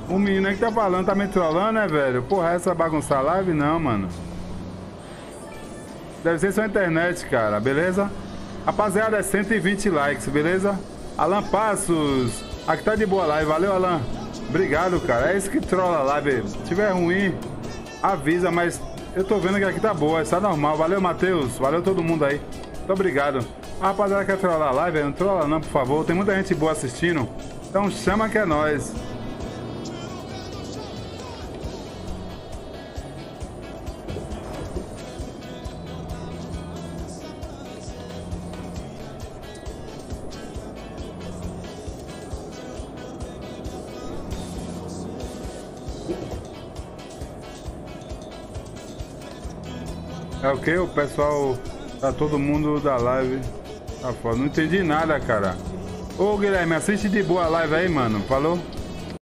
O menino aí que tá falando, tá me trollando, né, velho? Porra, essa bagunçar a live? Não, mano. Deve ser sua internet, cara, beleza? Rapaziada, é 120 likes, beleza? Alan Passos, aqui tá de boa live, valeu, Alan. Obrigado, cara. É isso que trola a live. Se tiver ruim, avisa, mas eu tô vendo que aqui tá boa, está normal. Valeu, Matheus. Valeu todo mundo aí. Muito obrigado. A rapaziada quer trollar a live? Não trola não, por favor. Tem muita gente boa assistindo. Então chama que é nóis. É o que? O pessoal, tá todo mundo da live. Tá foda. Não entendi nada, cara. Ô, Guilherme, assiste de boa a live aí, mano. Falou?